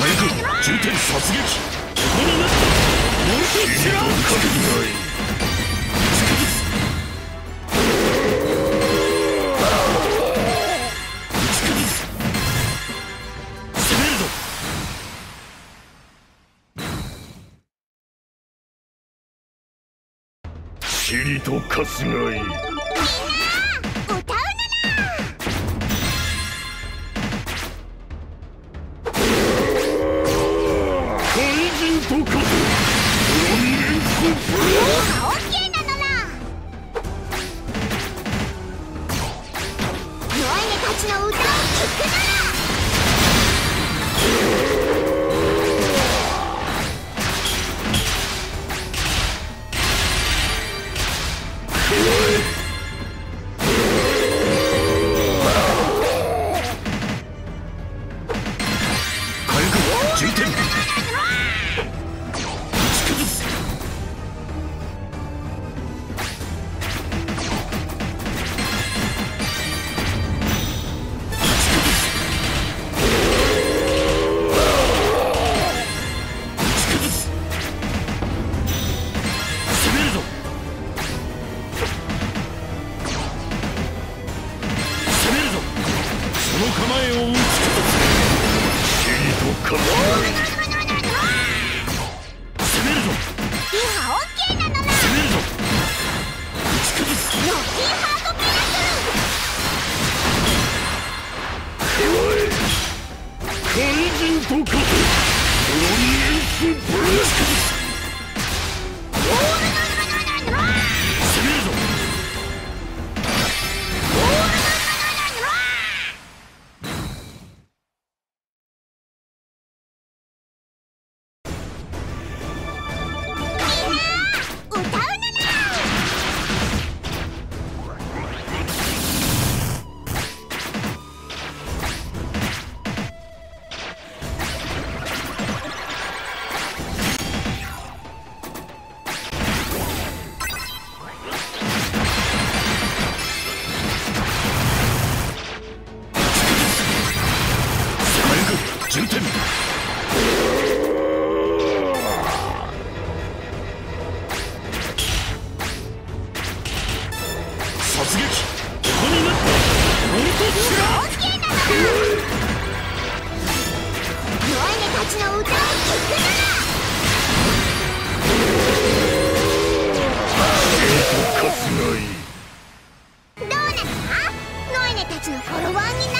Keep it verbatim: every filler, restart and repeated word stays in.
く重点殺撃。ここになったモルティシラーかけない。尻と春日井。みんな歌うなら。怪人と勝て。フロミネンスブレー。オッケーなのら。ノアイネたちの歌を聴くなら。ノアイネたちのフォロワーにな